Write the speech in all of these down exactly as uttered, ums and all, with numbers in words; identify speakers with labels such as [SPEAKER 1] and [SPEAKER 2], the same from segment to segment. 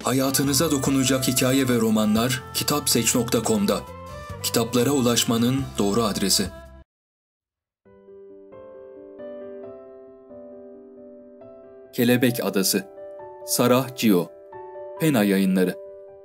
[SPEAKER 1] Hayatınıza dokunacak hikaye ve romanlar kitapseç nokta com'da. Kitaplara ulaşmanın doğru adresi. Kelebek Adası. Sarah Gio. Pena Yayınları.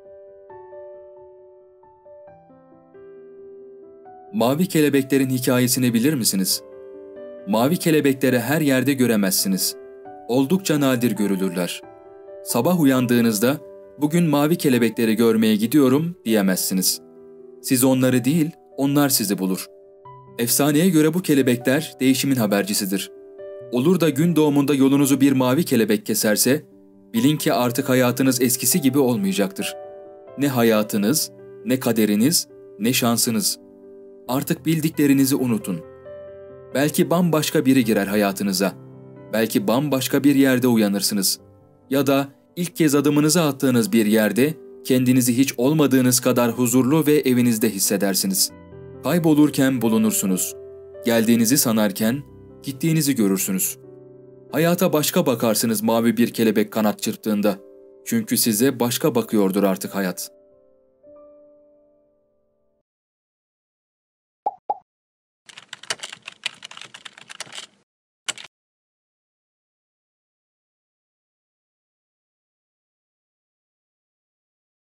[SPEAKER 1] Mavi kelebeklerin hikayesini bilir misiniz? Mavi kelebekleri her yerde göremezsiniz. Oldukça nadir görülürler. Sabah uyandığınızda, "Bugün mavi kelebekleri görmeye gidiyorum," diyemezsiniz. Siz onları değil, onlar sizi bulur. Efsaneye göre bu kelebekler değişimin habercisidir. Olur da gün doğumunda yolunuzu bir mavi kelebek keserse, bilin ki artık hayatınız eskisi gibi olmayacaktır. Ne hayatınız, ne kaderiniz, ne şansınız. Artık bildiklerinizi unutun. Belki bambaşka biri girer hayatınıza. Belki bambaşka bir yerde uyanırsınız. Ya da ilk kez adımınızı attığınız bir yerde kendinizi hiç olmadığınız kadar huzurlu ve evinizde hissedersiniz. Kaybolurken bulunursunuz. Geldiğinizi sanarken gittiğinizi görürsünüz. Hayata başka bakarsınız mavi bir kelebek kanat çırptığında. Çünkü size başka bakıyordur artık hayat.